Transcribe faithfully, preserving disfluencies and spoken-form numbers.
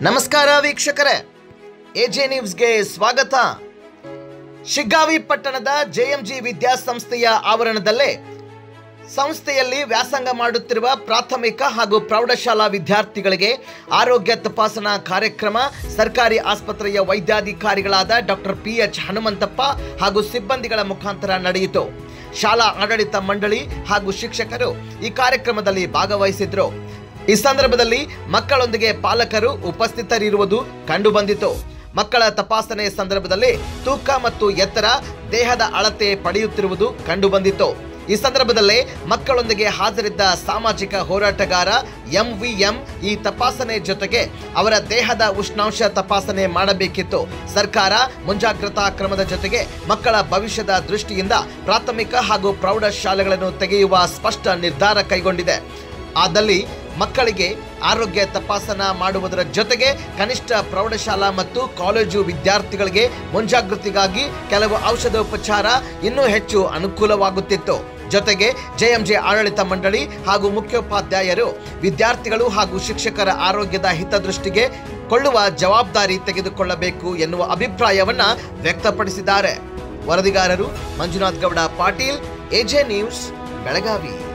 ನಮಸ್ಕಾರ ವೀಕ್ಷಕರೇ, ಎಜೆ ನ್ಯೂಸ್ಗೆ ಸ್ವಾಗತ. ಶಿಗ್ಗಾವಿ ಪಟ್ಟಣದ ಜೆಎಂಜಿ ವಿದ್ಯಾಸಂಸ್ಥೆಯ ಆವರಣದಲ್ಲೇ ಸಂಸ್ಥೆಯಲ್ಲಿ ವ್ಯಾಸಂಗ ಮಾಡುತ್ತಿರುವ ಪ್ರಾಥಮಿಕ ಹಾಗೂ ಪ್ರೌಢಶಾಲಾ ವಿದ್ಯಾರ್ಥಿಗಳಿಗೆ ಆರೋಗ್ಯ ತಪಾಸಣಾ ಕಾರ್ಯಕ್ರಮ ಸರ್ಕಾರಿ ಆಸ್ಪತ್ರೆಯ ವೈದ್ಯಾಧಿಕಾರಿಗಳಾದ ಡಾಕ್ಟರ್ ಪಿ ಎಚ್ ಹನುಮಂತಪ್ಪ ಹಾಗೂ ಸಿಬ್ಬಂದಿಗಳ ಮುಖಾಂತರ ನಡೆಯಿತು. ಶಾಲಾ ಆಡಳಿತ ಮಂಡಳಿ ಹಾಗೂ ಶಿಕ್ಷಕರು ಈ ಕಾರ್ಯಕ್ರಮದಲ್ಲಿ ಭಾಗವಹಿಸಿದ್ರು. ಈ ಸಂದರ್ಭದಲ್ಲಿ ಮಕ್ಕಳೊಂದಿಗೆ ಪಾಲಕರು ಉಪಸ್ಥಿತರಿರುವುದು ಕಂಡುಬಂದಿತು. ಮಕ್ಕಳ ತಪಾಸಣೆ ಸಂದರ್ಭದಲ್ಲಿ ತೂಕ ಮತ್ತು ಎತ್ತರ, ದೇಹದ ಅಳತೆ ಪಡೆಯುತ್ತಿರುವುದು ಕಂಡುಬಂದಿತು. ಈ ಸಂದರ್ಭದಲ್ಲೇ ಮಕ್ಕಳೊಂದಿಗೆ ಹಾಜರಿದ್ದ ಸಾಮಾಜಿಕ ಹೋರಾಟಗಾರ ಎಂವಿಎಂ ಈ ತಪಾಸಣೆ ಜೊತೆಗೆ ಅವರ ದೇಹದ ಉಷ್ಣಾಂಶ ತಪಾಸಣೆ ಮಾಡಬೇಕಿತ್ತು. ಸರ್ಕಾರ ಮುಂಜಾಗ್ರತಾ ಕ್ರಮದ ಜೊತೆಗೆ ಮಕ್ಕಳ ಭವಿಷ್ಯದ ದೃಷ್ಟಿಯಿಂದ ಪ್ರಾಥಮಿಕ ಹಾಗೂ ಪ್ರೌಢ ಶಾಲೆಗಳನ್ನು ತೆಗೆಯುವ ಸ್ಪಷ್ಟ ನಿರ್ಧಾರ ಕೈಗೊಂಡಿದೆ. ಆದಲ್ಲಿ ಮಕ್ಕಳಿಗೆ ಆರೋಗ್ಯ ತಪಾಸಣಾ ಮಾಡುವುದರ ಜೊತೆಗೆ ಕನಿಷ್ಠ ಪ್ರೌಢಶಾಲಾ ಮತ್ತು ಕಾಲೇಜು ವಿದ್ಯಾರ್ಥಿಗಳಿಗೆ ಮುಂಜಾಗೃತಿಗಾಗಿ ಕೆಲವು ಔಷಧೋಪಚಾರ ಇನ್ನೂ ಹೆಚ್ಚು ಅನುಕೂಲವಾಗುತ್ತಿತ್ತು. ಜೊತೆಗೆ ಜೆಎಂಜೆ ಆಡಳಿತ ಮಂಡಳಿ ಹಾಗೂ ಮುಖ್ಯೋಪಾಧ್ಯಾಯರು ವಿದ್ಯಾರ್ಥಿಗಳು ಹಾಗೂ ಶಿಕ್ಷಕರ ಆರೋಗ್ಯದ ಹಿತದೃಷ್ಟಿಗೆ ಕೊಳ್ಳುವ ಜವಾಬ್ದಾರಿ ತೆಗೆದುಕೊಳ್ಳಬೇಕು ಎನ್ನುವ ಅಭಿಪ್ರಾಯವನ್ನ ವ್ಯಕ್ತಪಡಿಸಿದ್ದಾರೆ. ವರದಿಗಾರರು ಮಂಜುನಾಥ್ ಗೌಡ ಪಾಟೀಲ್, ಎಜೆ ನ್ಯೂಸ್, ಬೆಳಗಾವಿ.